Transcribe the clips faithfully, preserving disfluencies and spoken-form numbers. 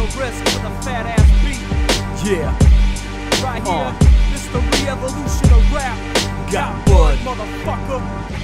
wrist with a fat ass beat. Yeah, Right here, Uh. this the re-evolution of rap. got bud. Motherfucker.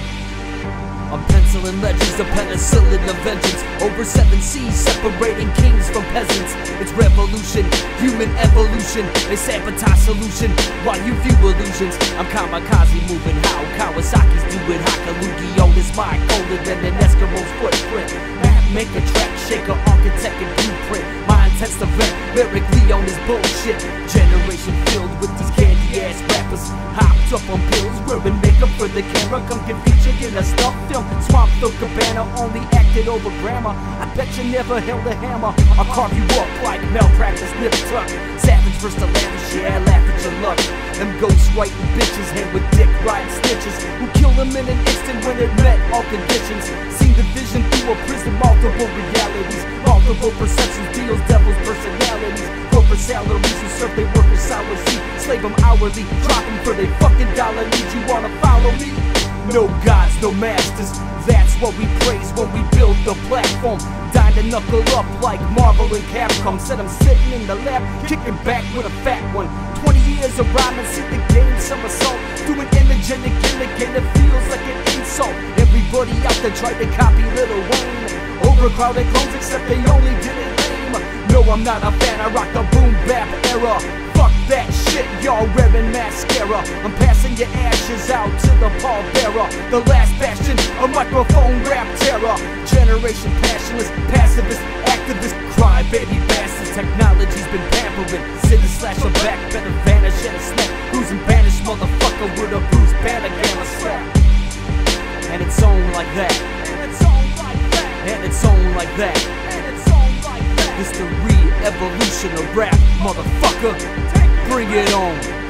I'm penciling legends of penicillin of vengeance over seven seas, separating kings from peasants. It's revolution, human evolution. They sabotage solution while you view illusions. I'm kamikaze moving how Kawasaki's do it. Hakalugi on this mic, colder than an Eskimo's footprint. Map maker, track shaker, architect and blueprint. My intense event, lyrically on this bullshit. Generation filled with these candy ass rappers, hopped up on pills, wearing makeup for the camera. Come get featured in a stunt film. Swamp Through Cabana only acted over grammar. I bet you never held a hammer. I'll carve you up like malpractice nip tuck. Savage versus the lavish, yeah, laugh at your luck. Them ghost writing bitches hang with dick riding stitches, who kill them in an instant when it met all conditions. Seen the vision through a prism, multiple realities, multiple perceptions, deals, devils, personalities. Corporate salaries who serve their workers sour seat, slave them hourly, drop them for their fucking dollar. Need you wanna follow me? No gods, no masters, that's what we praise when we build the platform. Dying to knuckle up like Marvel and Capcom. Said I'm sitting in the lab, kicking back with a fat one. Twenty years of rhyming, see the game somersault. Doing image and a gimmick and it feels like an insult. Everybody out there tried to copy Lil Wayne. Overcrowded clones except they only did it lame. No, I'm not a fan, I rock the boom bap era. Fuck that shit, y'all wearing mascara. I'm passing your ashes out to the pallbearer, the last bastion of microphone rap terror. Generation passionless, pacifist, activist, crybaby bastards. Technology's been pampering. City slash a back, better vanish in a snap. Losing banished motherfucker with a bruised panagamma slap. And it's on like that. And it's on like that. And it's on like that. And it's on like that. It's the re-evolution of rap, motherfucker. Take it Bring it on.